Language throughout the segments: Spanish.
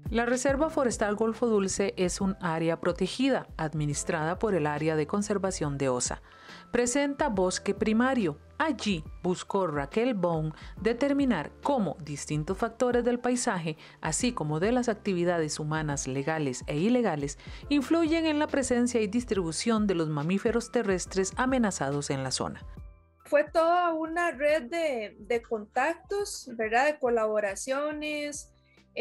La Reserva Forestal Golfo Dulce es un área protegida, administrada por el Área de Conservación de OSA. Presenta bosque primario. Allí buscó Raquel Bone determinar cómo distintos factores del paisaje, así como de las actividades humanas legales e ilegales, influyen en la presencia y distribución de los mamíferos terrestres amenazados en la zona. Fue toda una red de contactos, ¿verdad? De colaboraciones,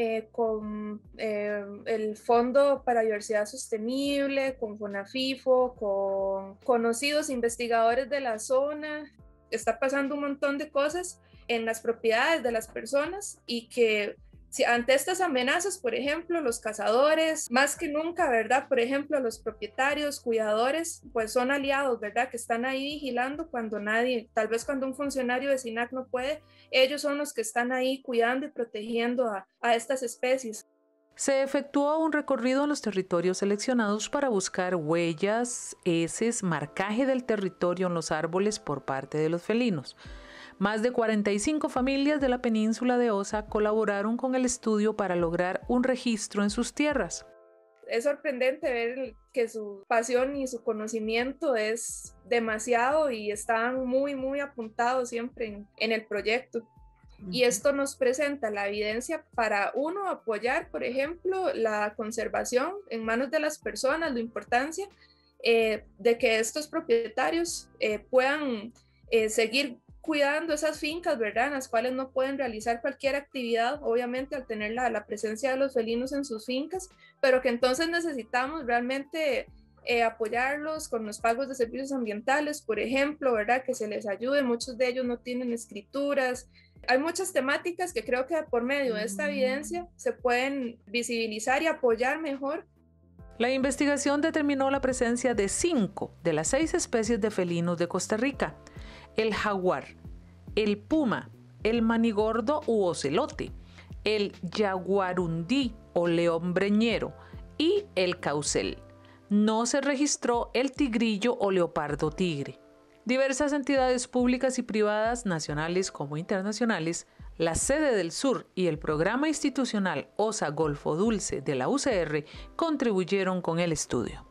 con el Fondo para Diversidad Sostenible, con FONAFIFO, con conocidos investigadores de la zona. Está pasando un montón de cosas en las propiedades de las personas y que ante estas amenazas, por ejemplo, los cazadores, más que nunca, ¿verdad? Por ejemplo, los propietarios, cuidadores, pues son aliados, ¿verdad? Que están ahí vigilando cuando nadie, tal vez cuando un funcionario de SINAC no puede, ellos son los que están ahí cuidando y protegiendo a estas especies. Se efectuó un recorrido en los territorios seleccionados para buscar huellas, heces, marcaje del territorio en los árboles por parte de los felinos. Más de 45 familias de la península de Osa colaboraron con el estudio para lograr un registro en sus tierras. Es sorprendente ver que su pasión y su conocimiento es demasiado y están muy apuntados siempre en el proyecto. Y esto nos presenta la evidencia para uno apoyar, por ejemplo, la conservación en manos de las personas, la importancia de que estos propietarios puedan seguir cuidando esas fincas, ¿verdad? En las cuales no pueden realizar cualquier actividad, obviamente al tener la presencia de los felinos en sus fincas, pero que entonces necesitamos realmente apoyarlos con los pagos de servicios ambientales, por ejemplo, ¿verdad? Que se les ayude, muchos de ellos no tienen escrituras. Hay muchas temáticas que creo que por medio de esta evidencia se pueden visibilizar y apoyar mejor. La investigación determinó la presencia de 5 de las 6 especies de felinos de Costa Rica: el jaguar, el puma, el manigordo u ocelote, el yaguarundí o león breñero y el caucel. No se registró el tigrillo o leopardo tigre. Diversas entidades públicas y privadas, nacionales como internacionales, la Sede del Sur y el Programa Institucional OSA Golfo Dulce de la UCR contribuyeron con el estudio.